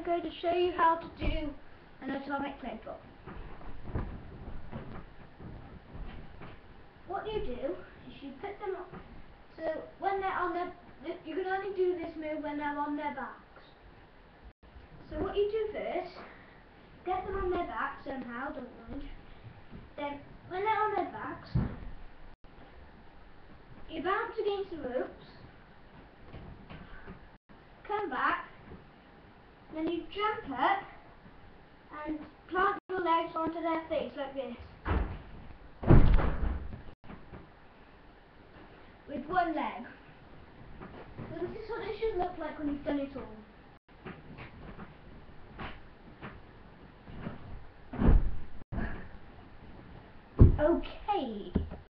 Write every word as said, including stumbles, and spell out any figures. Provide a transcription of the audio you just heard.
going to show you how to do an atomic playbook. What you do is you put them on, so when they're on their, you can only do this move when they're on their backs. So what you do first, get them on their backs somehow, don't mind. Then when they're on their backs, you bounce against the ropes, come back, then you jump up and plant your legs onto their face like this. With one leg. So this is what it should look like when you've done it all.